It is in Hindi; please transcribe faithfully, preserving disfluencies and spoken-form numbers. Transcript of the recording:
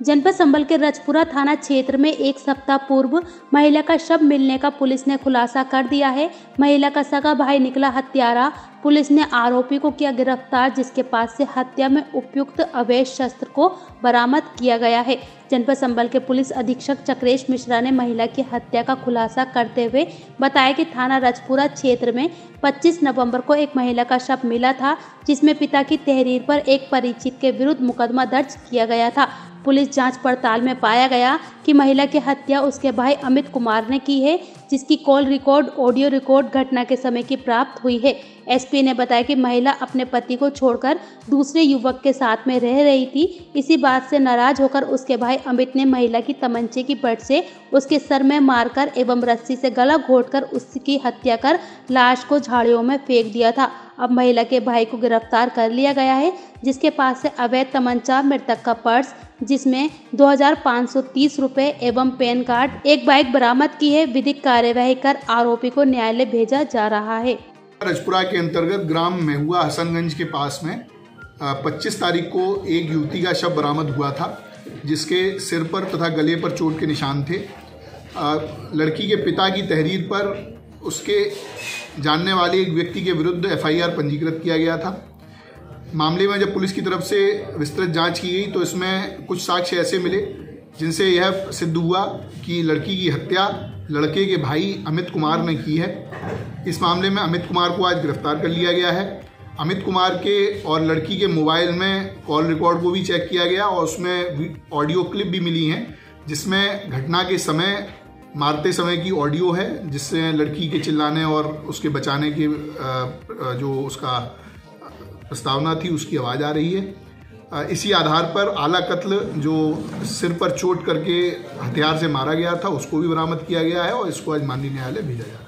जनपद संभल के रजपुरा थाना क्षेत्र में एक सप्ताह पूर्व महिला का शव मिलने का पुलिस ने खुलासा कर दिया है। महिला का सगा भाई निकला हत्यारा। पुलिस ने आरोपी को किया गिरफ्तार, जिसके पास से हत्या में उपयुक्त अवैध शस्त्र को बरामद किया गया है। जनपद संभल के पुलिस अधीक्षक चक्रेश मिश्रा ने महिला की हत्या का खुलासा करते हुए बताया कि थाना रजपुरा क्षेत्र में पच्चीस नवंबर को एक महिला का शव मिला था, जिसमें पिता की तहरीर पर एक परिचित के विरुद्ध मुकदमा दर्ज किया गया था। पुलिस जांच पड़ताल में पाया गया कि महिला की हत्या उसके भाई अमित कुमार ने की है, जिसकी कॉल रिकॉर्ड, ऑडियो रिकॉर्ड घटना के समय की प्राप्त हुई है। एसपी ने बताया कि महिला अपने पति को छोड़कर दूसरे युवक के साथ में रह रही थी। इसी बात से नाराज होकर उसके भाई अमित ने महिला की तमंचे की बट से उसके सर में मारकर एवं रस्सी से गला घोंटकर उसकी हत्या कर लाश को झाड़ियों में फेंक दिया था। अब महिला के भाई को गिरफ्तार कर लिया गया है, जिसके पास से अवैध तमंचा, मृतक का पर्स जिसमें दो हजार पाँच सौ तीस रुपए एवं पैन कार्ड, एक बाइक बरामद की है। विधिक कार्यवाही कर आरोपी को न्यायालय भेजा जा रहा है। रजपुरा के अंतर्गत ग्राम महुआ हसनगंज के पास में पच्चीस तारीख को एक युवती का शव बरामद हुआ था, जिसके सिर पर तथा गले पर चोट के निशान थे। लड़की के पिता की तहरीर पर उसके जानने वाले एक व्यक्ति के विरुद्ध एफ आई आर पंजीकृत किया गया था। मामले में जब पुलिस की तरफ से विस्तृत जांच की गई तो इसमें कुछ साक्ष्य ऐसे मिले जिनसे यह सिद्ध हुआ कि लड़की की हत्या लड़के के भाई अमित कुमार ने की है। इस मामले में अमित कुमार को आज गिरफ्तार कर लिया गया है। अमित कुमार के और लड़की के मोबाइल में कॉल रिकॉर्ड को भी चेक किया गया और उसमें ऑडियो क्लिप भी मिली हैं, जिसमें घटना के समय मारते समय की ऑडियो है, जिससे लड़की के चिल्लाने और उसके बचाने की जो उसका प्रस्तावना थी उसकी आवाज़ आ रही है। इसी आधार पर आला कत्ल जो सिर पर चोट करके हथियार से मारा गया था उसको भी बरामद किया गया है और इसको आज माननीय न्यायालय भेजा जा रहा है।